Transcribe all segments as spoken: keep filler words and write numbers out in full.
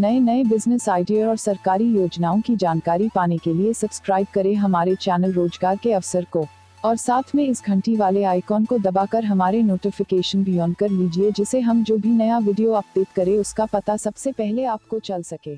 नए नए business idea और सरकारी योजनाओं की जानकारी पाने के लिए सब्सक्राइब करें हमारे चैनल रोजगार के अवसर को और साथ में इस घंटी वाले आइकॉन को दबाकर हमारे नोटिफिकेशन भी ऑन कर लीजिए, जिसे हम जो भी नया वीडियो अपडेट करें उसका पता सबसे पहले आपको चल सके।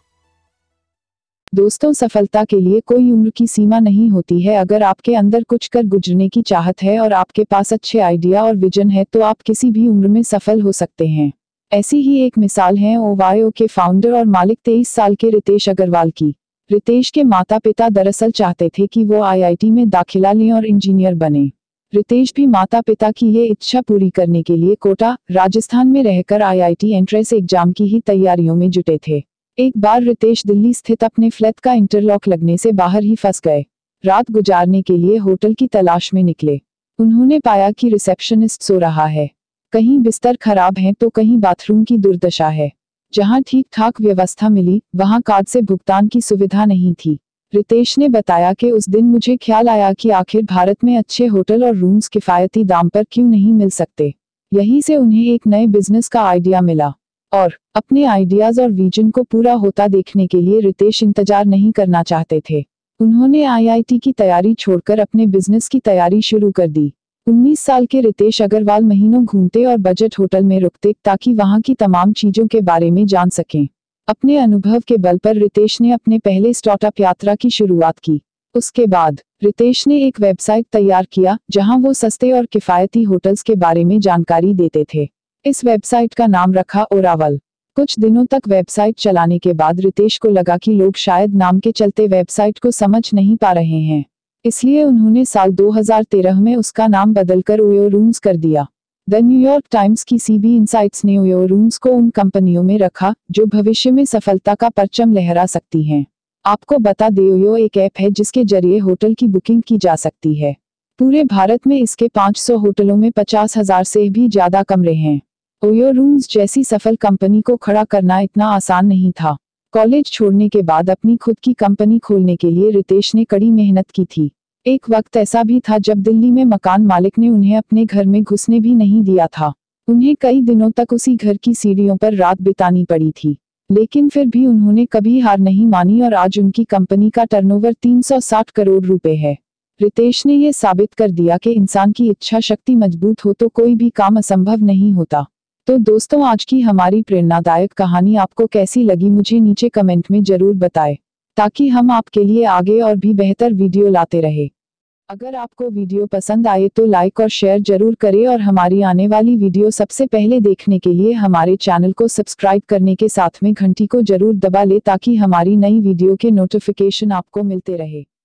दोस्तों, सफलता के लिए कोई उम्र की सीमा नहीं होती है। अगर आपके अंदर कुछ कर गुजरने की चाहत है और आपके पास अच्छे आइडिया और विजन है तो आप किसी भी उम्र में सफल हो सकते हैं। ऐसी ही एक मिसाल है ओवायो के फाउंडर और मालिक तेईस साल के रितेश अग्रवाल की। रितेश के माता पिता दरअसल चाहते थे कि वो आई आई टी में दाखिला लें और इंजीनियर बने। रितेश भी माता पिता की ये इच्छा पूरी करने के लिए कोटा, राजस्थान में रहकर I I T entrance exam की ही तैयारियों में जुटे थे। एक बार रितेश दिल्ली स्थित अपने फ्लैट का इंटरलॉक लगने से बाहर ही फंस गए। रात गुजारने के लिए होटल की तलाश में निकले। उन्होंने पाया कि रिसेप्शनिस्ट सो रहा है। कहीं बिस्तर खराब हैं तो कहीं बाथरूम की दुर्दशा है। जहां ठीक ठाक व्यवस्था मिली, वहां कार्ड से भुगतान की सुविधा नहीं थी। रितेश ने बताया कि उस दिन मुझे ख्याल आया कि आखिर भारत में अच्छे होटल और रूम्स किफायती दाम पर क्यों नहीं मिल सकते। यहीं से उन्हें एक नए बिजनेस का आइडिया मिला और अपने आइडियाज और विजन को पूरा होता देखने के लिए रितेश इंतजार नहीं करना चाहते थे। उन्होंने आई आई टी की तैयारी छोड़कर अपने बिजनेस की तैयारी शुरू कर दी। उन्नीस साल के रितेश अग्रवाल महीनों घूमते और बजट होटल में रुकते ताकि वहां की तमाम चीजों के बारे में जान सकें। अपने अनुभव के बल पर रितेश ने अपने पहले स्टार्टअप यात्रा की शुरुआत की। उसके बाद रितेश ने एक वेबसाइट तैयार किया जहां वो सस्ते और किफायती होटल्स के बारे में जानकारी देते थे। इस वेबसाइट का नाम रखा ओरावल। कुछ दिनों तक वेबसाइट चलाने के बाद रितेश को लगा कि लोग शायद नाम के चलते वेबसाइट को समझ नहीं पा रहे हैं, इसलिए उन्होंने साल दो हज़ार तेरह में उसका नाम बदलकर ओयो रूम्स कर दिया। द न्यूयॉर्क टाइम्स की सी बी इनसाइट्स ने ओयो रूम्स को उन कंपनियों में रखा जो भविष्य में सफलता का परचम लहरा सकती हैं। आपको बता दें, ओयो एक ऐप है जिसके जरिए होटल की बुकिंग की जा सकती है। पूरे भारत में इसके पाँच सौ होटलों में पचास हजार से भी ज्यादा कमरे हैं। ओयो रूम्स जैसी सफल कंपनी को खड़ा करना इतना आसान नहीं था। कॉलेज छोड़ने के बाद अपनी खुद की कंपनी खोलने के लिए रितेश ने कड़ी मेहनत की थी। एक वक्त ऐसा भी था जब दिल्ली में मकान मालिक ने उन्हें अपने घर में घुसने भी नहीं दिया था। उन्हें कई दिनों तक उसी घर की सीढ़ियों पर रात बितानी पड़ी थी, लेकिन फिर भी उन्होंने कभी हार नहीं मानी और आज उनकी कंपनी का टर्नओवर तीन सौ साठ करोड़ रुपए है। रितेश ने यह साबित कर दिया कि इंसान की इच्छा शक्ति मजबूत हो तो कोई भी काम असंभव नहीं होता। तो दोस्तों, आज की हमारी प्रेरणादायक कहानी आपको कैसी लगी मुझे नीचे कमेंट में जरूर बताएं, ताकि हम आपके लिए आगे और भी बेहतर वीडियो लाते रहे। अगर आपको वीडियो पसंद आए तो लाइक और शेयर जरूर करें और हमारी आने वाली वीडियो सबसे पहले देखने के लिए हमारे चैनल को सब्सक्राइब करने के साथ में घंटी को जरूर दबा लें ताकि हमारी नई वीडियो के नोटिफिकेशन आपको मिलते रहे।